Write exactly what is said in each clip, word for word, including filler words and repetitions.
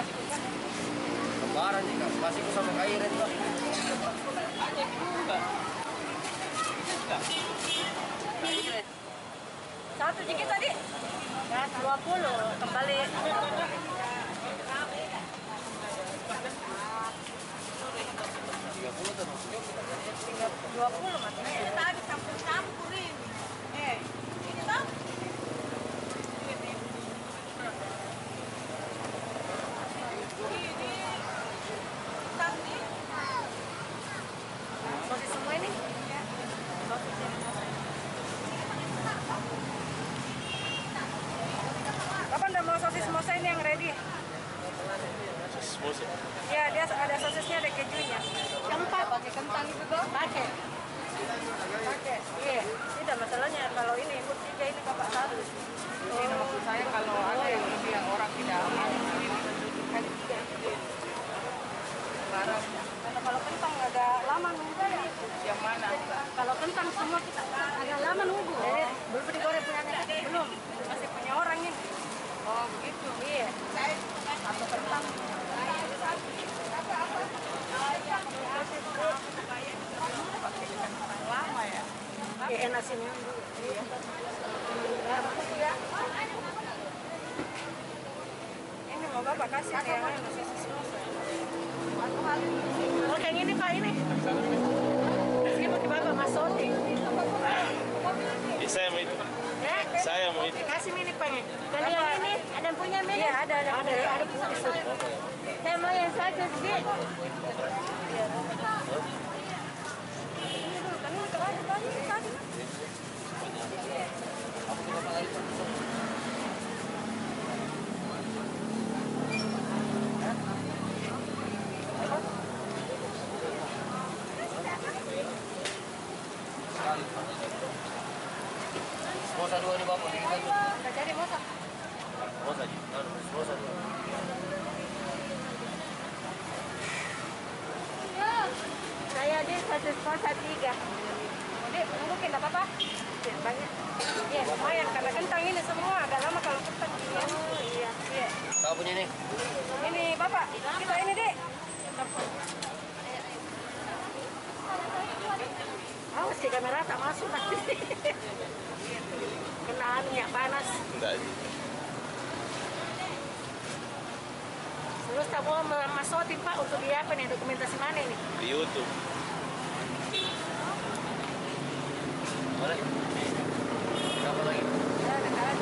Lebaran nih, masih ku sama kairan tuh. Satu jiki tadi? Ya, dua puluh kembali. tiga puluh tuh. dua puluh matanya. Ini tadi campur-campur ini. Eh, ini toh? Ini tadi Sosis semua ini? Sosis ini. Kapan udah mau sosis mosa ini yang ready? Sosis mosa. Ya, dia ada sosisnya, ada kejunya. keempat pakai kentang itu toh? Pakai. Pakai. Iya. Tidak masalahnya kalau ini ikut tiga ini bapak satu. Ini maksud saya kalau ada yang lebih yang orang tidak mau ini kan tiga. Sekarang Kalau kalau kentang ada lama nunggu ya. yang mana? Kalau kentang semua kita agak lama nunggu. Eh, belum digoreng punya anak. Belum. Masih punya orang ini. Oh begitu. Iya. Satu kentang. Pakai kentang lama ya. Ya, enak sih nunggu. Iya. Ini mau bapak kasih nih yang anu, sosis mosa. Oh, yang ini Pak ini. Ini mau bapak masukin. Eh, saya mau itu. Ya, Saya mau itu. kasih mini Pak. Kalau yang ini ada yang punya mini? Iya, ada ada ada ada putih. Saya mau yang satu sedikit. Mosa dua nih bapak. Nggak jadi mosa. Mosa aja. Mosa dua. Saya ada satu sponsor tiga. Dek, mungkin nggak apa-apa. Ya, banyak. Iya, lumayan karena kentang ini semua agak lama kalau kentang. Oh iya. Iya. Kau punya nih? Ini bapak, kita ini dek. Awas ke kamera tak masuk nanti. Kena minyak panas. Enggak sih. Terus tak mau masukin Pak untuk di apa nih, dokumentasi mana ini? Di YouTube. Mana? Berapa lagi? Ya, ada kan.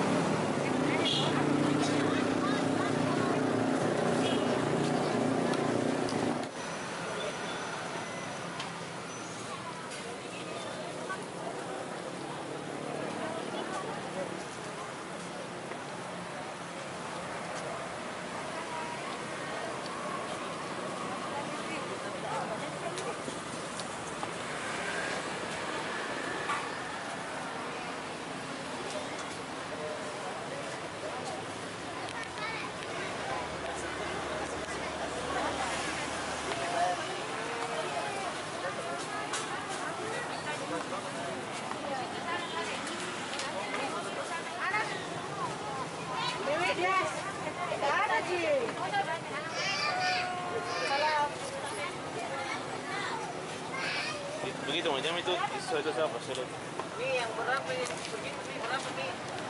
Dewi dia, tidak ada Ji. Salam. Begitu macam itu, itu siapa? Sudah. Ini yang berapa ini? Begitu nih berapa nih?